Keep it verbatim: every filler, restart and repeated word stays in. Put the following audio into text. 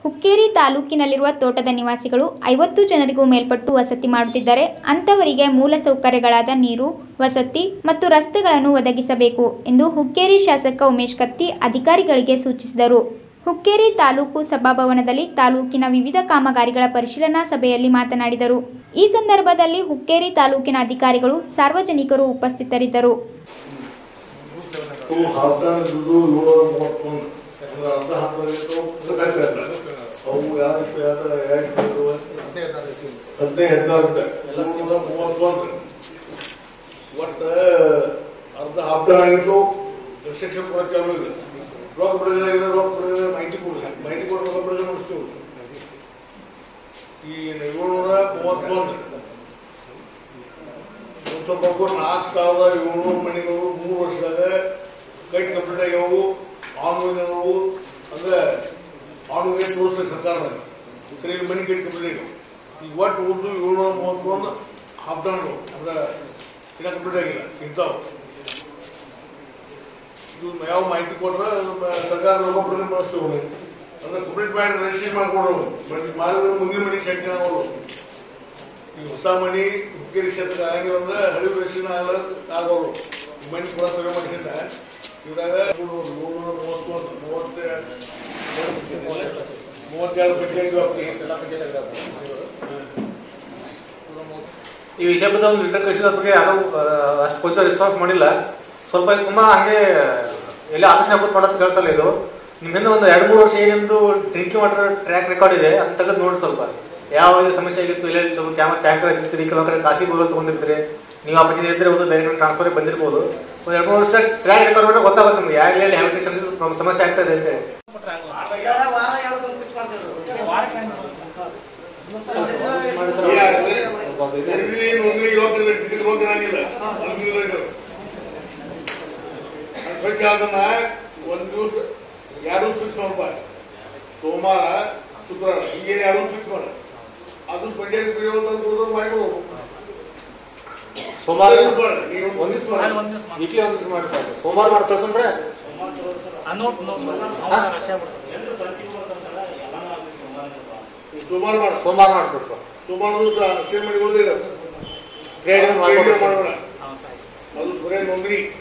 ಹುಕ್ಕೇರಿ ತಾಲೂಕಿನಲ್ಲಿರುವ ತೋಟದ ನಿವಾಸಿಗಳು ಐವತ್ತು ಜನರಿಗೂ ಮೇಲ್ಪಟ್ಟು ವಸತಿ ಮಾಡುತ್ತಿದ್ದಾರೆ. ಅಂತವರಿಗೆ ಮೂಲ ಸೌಕರ್ಯಗಳಾದ ನೀರು, ವಸತಿ ಮತ್ತು ರಸ್ತೆಗಳನ್ನು ಒದಗಿಸಬೇಕು ಎಂದು ಹುಕ್ಕೇರಿ ಶಾಸಕ ಉಮೇಶ್ ಕತ್ತಿ ಅಧಿಕಾರಿಗಳಿಗೆ ಸೂಚಿಸಿದರು. ಹುಕ್ಕೇರಿ ತಾಲೂಕು ಸಭಾಭವನದಲ್ಲಿ ತಾಲೂಕಿನ ವಿವಿಧ ಕಾಮಗಾರಿಗಳ ಪರಿಶೀಲನಾ ಸಭೆಯಲ್ಲಿ ಮಾತನಾಡಿದರು. ಈ ಸಂದರ್ಭದಲ್ಲಿ ಹುಕ್ಕೇರಿ ತಾಲೂಕಿನ ಅಧಿಕಾರಿಗಳು, ಸಾರ್ವಜನಿಕರು ಉಪಸ್ಥಿತರಿದ್ದರು. ಅವು ಯಾರು ಹದಿನೈದು ಹದಿನಾರು ಮೂವತ್ತೊಂದು ಒಟ್ಟು ಅರ್ಧ ಹಬ್ಬ ಆಗಿತ್ತು. ರಿಸ್ಟ್ರಿಕ್ಷನ್ ಕೂಡ ಚಾಲು ಇದೆ. ರೊಕ್ಕ ಬಿಡೋದೇ ರೊಕ್ಕ ಬಿಡೋದೇ ಮಾಹಿತಿ ಕೊಡಿ ಮಾಹಿತಿ ಕೊಟ್ಟು ರೊಕ್ಕ ಬಿಡೋದೇ ಮಾಡಿಸ್ತೀವಿ. ಈ ಏಳ್ನೂರ ಮೂವತ್ತೊಂದು ಒಂದು ಸ್ವಲ್ಪ ನಾಲ್ಕು ಸಾವಿರದ ಏಳ್ನೂರು ಮನೆಗಳು ಮೂರು ವರ್ಷದಾಗ ಕೈ ಕಂಪ್ಲೀಟ್ ಆಗ್ಯಾವು. ಆನ್ಲೈನ್ ಅಂದ್ರೆ ಆನ್ಲೈನ್ ತೋರಿಸ್ತಾರೆ ಸರ್ಕಾರದಾಗ ಕೈ ಮನೆ ಕೈ ಕಂಪ್ಲೀಟ್ ಆಗ್ಯಾವ. ಈಗ ಒಟ್ಟು ಉರ್ದು ಏಳ್ನೂರ ಮೂವತ್ತೊಂದು ಹಬ್ದಾಣಗಳು ಅಂದ್ರೆ ಇನ್ನ ಕಂಪ್ಲೀಟ್ ಆಗಿಲ್ಲ ಇಂಥವು. ಇದು ಯಾವ ಮಾಹಿತಿ ಕೊಟ್ರೆ ಸರ್ಕಾರ ಒಬ್ಬೊಬ್ಬರನ್ನ ಮಾಡಿಸ್ತೇವೆ ಅಂದ್ರೆ ಕಂಪ್ಲೀಟ್ ಮಾಡಿ ರಿಜಿಸ್ಟ್ರಿ ಮಾಡ್ಕೊಡೋದು. ಮಾಡಿದ್ರೆ ಮುಂದಿನ ಮನೆ ಶಕ್ತಿ ಆಗೋದು. ಈ ಹೊಸ ಮನೆ ಹುಕ್ಕೇರಿ ಕ್ಷೇತ್ರ ಆಗಂಗಿಲ್ಲ ಅಂದ್ರೆ ಹಳಿ ರಿಜಿಸ್ಟ್ರಿನ ಆಗೋದು. ಮನೆ ಕೂಡ ಸರಿ ಮಾಡಿಸಿದ್ದ ಇವ್ರಾಗ ಏಳ್ನೂರ ಮೂವತ್ತೊಂದು ಮೂವತ್ತ ಮೂವತ್ತೆರಡು ಪಂಚಾಯತ್ ಈ ವಿಷಯದ ಒಂದು ರಿಟರ್ನ್ ಕಳಿಸಿದ ಬಗ್ಗೆ ಯಾರು ಅಷ್ಟು ಪೊಲೀಸರು ರೆಸ್ಪಾನ್ಸ್ ಮಾಡಿಲ್ಲ. ಸ್ವಲ್ಪ ತುಂಬಾ ಹಂಗೆ ಎಲ್ಲ ಆಲೋಚನೆ ಕೂತ್ ಮಾಡೋದು ಕೇಳಿಸಲ್ಲ. ಇದು ನಿಮ್ಮಿಂದ ಒಂದು ಎರಡು ಮೂರು ವರ್ಷ ಏನಿಂದು ಡ್ರಿಂಕಿಂಗ್ ವಾಟರ್ ಟ್ರ್ಯಾಕ್ ರೆಕಾರ್ಡ್ ಇದೆ ಅಂತ ತೆಗೆದು ನೋಡಿ ಸ್ವಲ್ಪ ಯಾವ ಸಮಸ್ಯೆ ಆಗಿತ್ತು. ಇಲ್ಲ ಸ್ವಲ್ಪ ಕ್ಯಾಮ ಟ್ಯಾಂಕರ್ ಹಚ್ಚಿರ್ತೀರಿ, ಕೆಲವು ಕಡೆ ಖಾಸಗಿ ಬೋರ್ವೆಲ್ ತಗೊಂಡಿರ್ತೀರಿ. ನೀವು ಆ ಬಗ್ಗೆ ಇದ್ರೆ ಒಂದು ಬೇರೆ ಟ್ರಾನ್ಸ್ಫರ್ ಬಂದಿರ್ಬೋದು. ಒಂದು ಎರಡು ಮೂರು ವರ್ಷ ಟ್ರ್ಯಾಕ್ ರೆಕಾರ್ಡ್ ಮಾಡಿದ್ರೆ ಗೊತ್ತಾಗುತ್ತೆ ನಿಮ್ಗೆ ಯಾವ ಎಲ್ಲಿ ಯಾವ ಸಮಸ್ಯೆ ಆಗ್ತದೆ ಅಂತ. ಒಂದು ದಿವಸ ಎರಡು ಫಿಕ್ಸ್ ಮಾಡಪ್ಪ. ಸೋಮವಾರ ಶುಕ್ರವಾರ ಹೀಗೆ ಎರಡು ಫಿಕ್ಸ್ ಮಾಡ. ಅದು ಪಂಚಾಯತ್ ಮಾಡಿಕೊಡು. ಸೋಮವಾರ ಒಂದ್ ದಿವಸ ವೀಕ್ಲಿ ಒಂದ್ ದಿವಸ ಮಾಡಿ ಸರ್. ಸೋಮವಾರ ಮಾಡಿ ಕಳ್ಸಂದ್ರೆ ಸೋಮವಾರ ಮಾಡ ಸೋಮವಾರ ಮಾಡ್ಬೇಕು. ಸೋಮವಾರ ದಿವಸ ಸೇರ್ ಮಾಡಿ ಹೋದ್ರೆ ಮಾಡೋಣ. ಅದು ಬರೇ ನೋಂದಣಿ